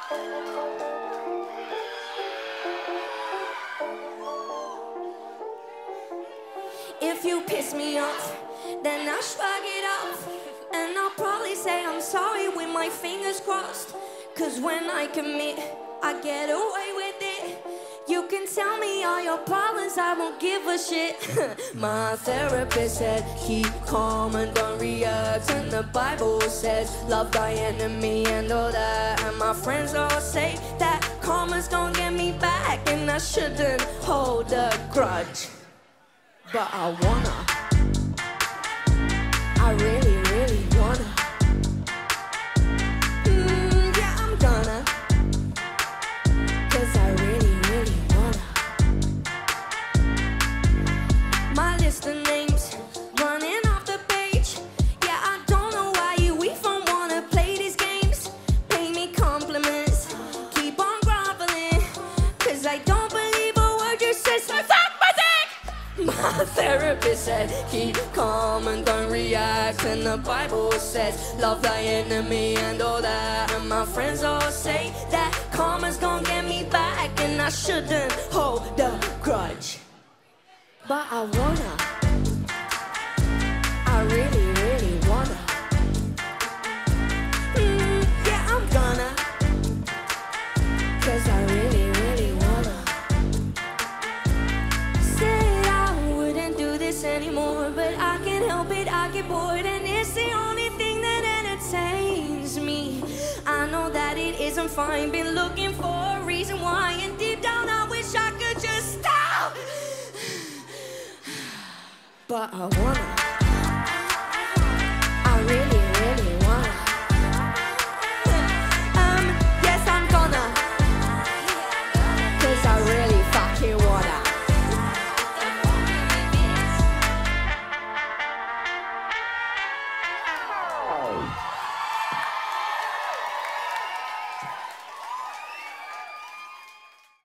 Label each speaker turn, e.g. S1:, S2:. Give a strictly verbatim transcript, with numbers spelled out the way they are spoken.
S1: If you piss me off, then I'll shrug it off. And I'll probably say I'm sorry with my fingers crossed. Cause when I commit, I get away with it. You can tell me all your problems, I won't give a shit. My therapist said, keep calm and don't react. And the Bible says, love thy enemy and all that. And my friends all say that karma's gonna get me back. And I shouldn't hold a grudge, but I wanna. I really, really wanna. Mm, yeah, I'm gonna. Cause I really, really wanna. My list of names running off the page. Yeah, I don't know why you even wanna play these games. Pay me compliments, keep on groveling. Cause I don't believe a word you say, so fuck my dick. My therapist said, keep calm and don't react. And the Bible says, love thy enemy and all that. And my friends all say that karma's gonna get me back. And I shouldn't hold a grudge, but I wanna. I really, really wanna. Mm, yeah, I'm gonna. Cause I really, really wanna. Said I wouldn't do this anymore, but I can't help it, I get bored. And it's the only thing that entertains me. I know that it isn't fine, been looking for a reason why. And deep down I wish I could just stop, but I wanna.